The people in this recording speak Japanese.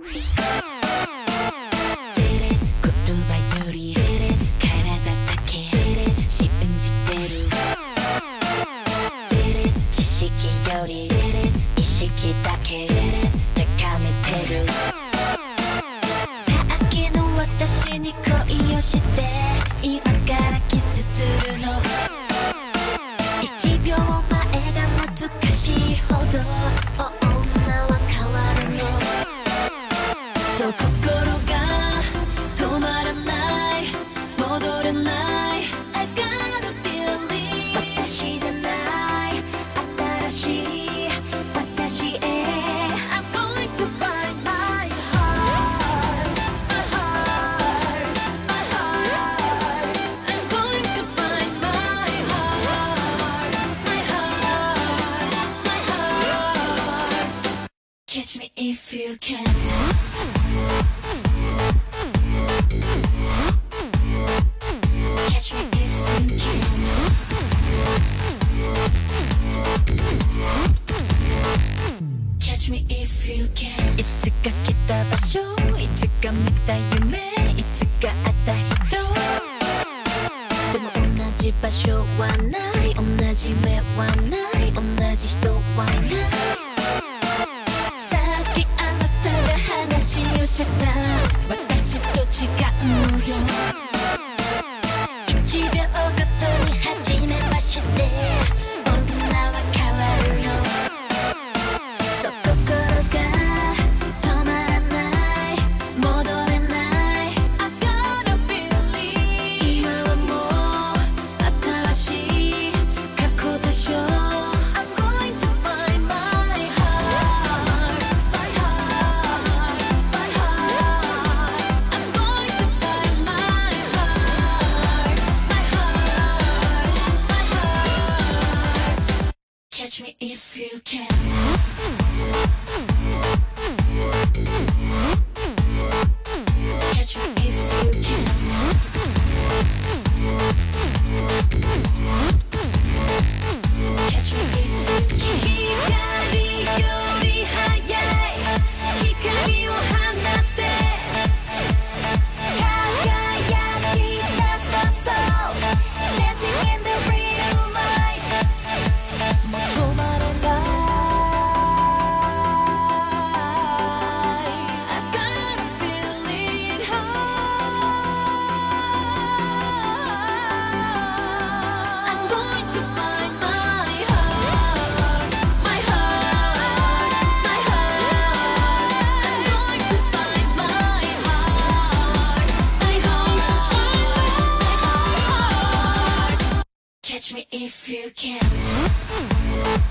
言葉より体だけ信じてる。知識より意識だけ高めてる。さっきの私に恋をして今からキスするの。1秒前が懐かしいほど女は変わるの。そう心が止まらない、戻れない。 I got a feeling 私じゃない新しい私へ I'm going to find my heart, my heart, my heart. I'm going to find my heart, my heart, my heart. Catch me if you can. Catch me if you can. Catch me if you can. いつか来た場所、いつか見た夢、いつか会った人。でも同じ場所はない、同じ目はない、同じ人はいない。さっきあなたが話をした私と違うのよ。1秒ごとに初めまして女は変わるの。そう心が止まらない、戻れない。 I've got a feeling 今はもう新しい過去でしょ。 I'm going to find my heart, my heart, my heart. I'm going to find my heart, my heart, my heart. Catch me if you can. Catch me if you can. Catch me if you can. 光より速い光を放って輝き出すの。 Soul dancing in the real light もう止まれない。 I've got a feeling I'm going to find my heart, my heart, my heart. I'm going to find my heart, I'm going to find my heart. Catch me if you can.